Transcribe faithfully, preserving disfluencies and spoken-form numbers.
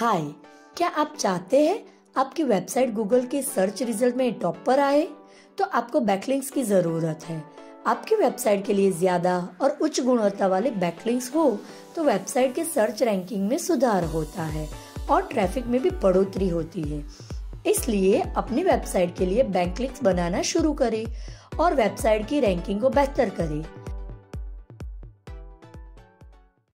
हाय, क्या आप चाहते हैं आपकी वेबसाइट गूगल के सर्च रिजल्ट में टॉप पर आए? तो आपको बैकलिंक्स की जरूरत है। आपकी वेबसाइट के लिए ज्यादा और उच्च गुणवत्ता वाले बैकलिंक्स हो तो वेबसाइट के सर्च रैंकिंग में सुधार होता है और ट्रैफिक में भी बढ़ोतरी होती है। इसलिए अपनी वेबसाइट के लिए बैकलिंक्स बनाना शुरू करें और वेबसाइट की रैंकिंग को बेहतर करें।